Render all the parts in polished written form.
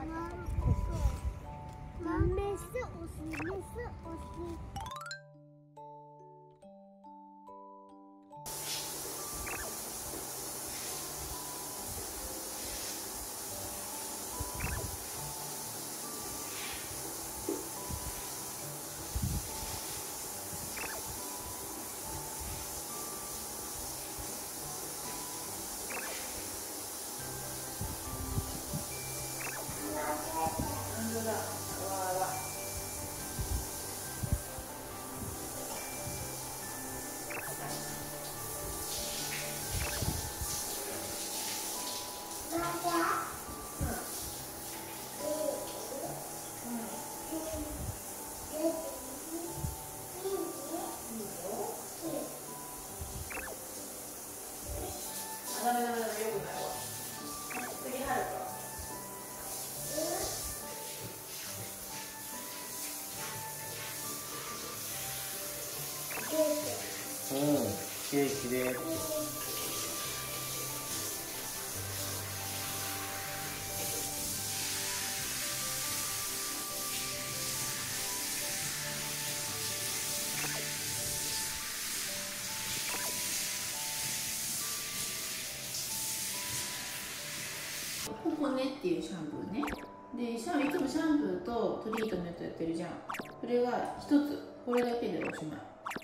メスオスメスオス。 きれいきれい。 ココネっていうシャンプーね。で、いつもシャンプーとトリートメントやってるじゃん。それが一つ、これだけでおしまい。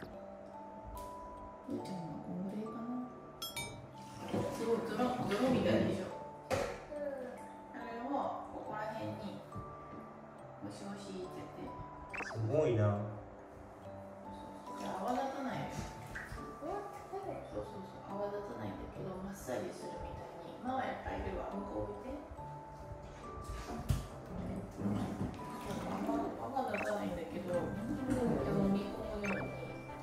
うーちゃんはこんぐらいかな。すごい泥みたいでしょ。あれをここら辺にゴシゴシってやって。 すごいな。 じゃあ泡立たないよ。そう泡立たないんだけどマッサージするみたいに。ママやっぱりいるわ。向こう置いて。泡立たないんだけど飲み込むように。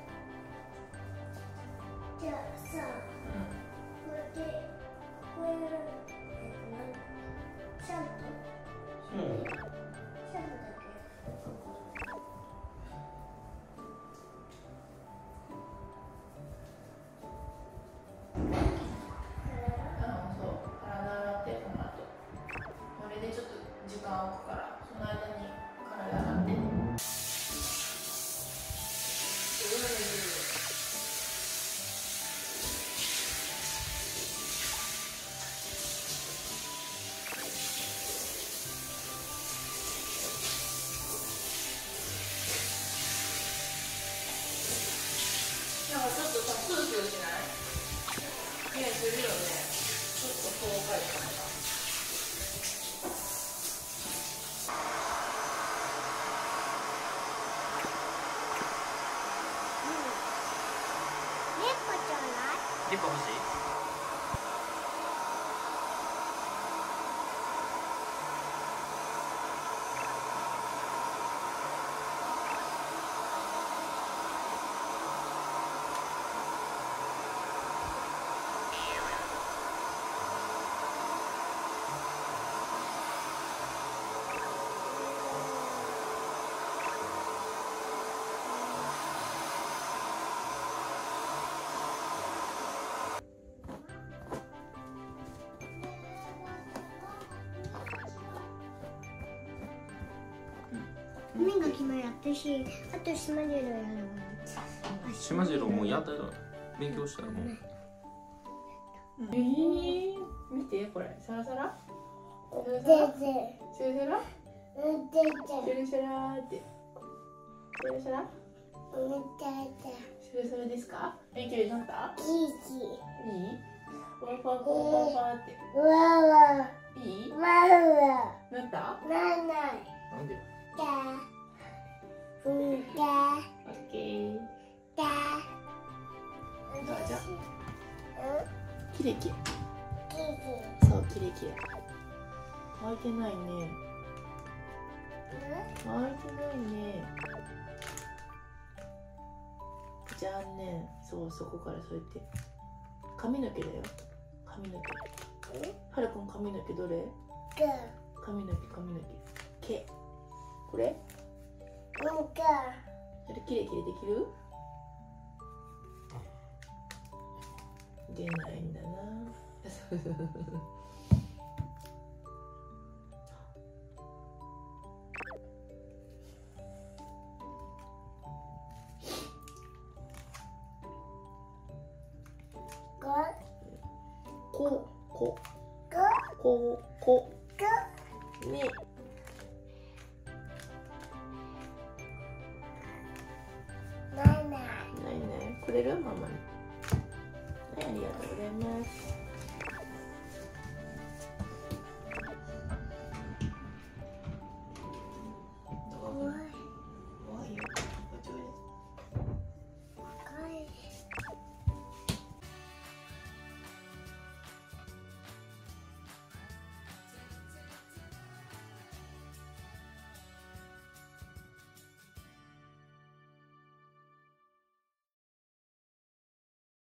じゃあさ、これでこういうシャンプー、シャンプーだけ。 なんかちょっとさ、スースーしない？ね、するよね。ちょっと爽快感が。 リップ欲しい？ 目が決まる。私、あとしまじろやるわ。 しまじろうもうやったよ。勉強したよもう。 見てこれ、サラサラ。サラサでラ。 でサラサラ。 ででサラサラって。サラサラ。サラサラですか？勉強になった？ キいい？ふわふわふわふわふわって。 キわわいい？ わわなった？ なんないなんで？ だふだオッケー。 だじゃあきれいきれい。 キそう、きれいきれい。開いてないね。開いてないね。残念。そう、そこからそうやって髪の毛だよ。髪の毛。はるくん髪の毛どれ？髪の毛毛。これ？それきれいきれいできる？出ないんだな。 こね。ないないくれるママに。はい、ありがとうございます。